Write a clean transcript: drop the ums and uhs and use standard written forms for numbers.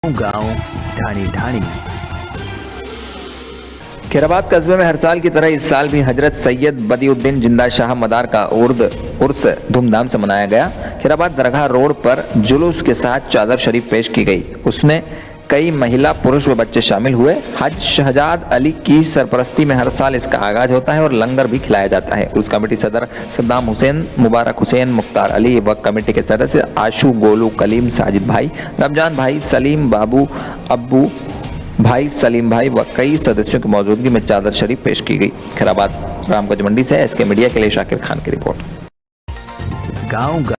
गांव ढाणी ढाणी। खैराबाद कस्बे में हर साल की तरह इस साल भी हजरत सैयद बदिउद्दीन जिंदा शाह मदार का उर्स धूमधाम से मनाया गया। खैराबाद दरगाह रोड पर जुलूस के साथ चादर शरीफ पेश की गई। उसमें कई महिला, पुरुष व बच्चे शामिल हुए। हज शहजाद अली की सरपरस्ती में हर साल इसका आगाज होता है और लंगर भी खिलाया जाता है। उर्स कमेटी सदर सद्दाम हुसैन, मुबारक हुसैन, मुख्तार अली व कमेटी के सदस्य आशू, गोलू, कलीम, साजिद भाई, रमजान भाई, सलीम बाबू, अब्बू भाई, सलीम भाई व कई सदस्यों की मौजूदगी में चादर शरीफ पेश की गई। खैराबाद रामगंज मंडी से SK मीडिया के लिए शाकिर खान की रिपोर्ट। गांव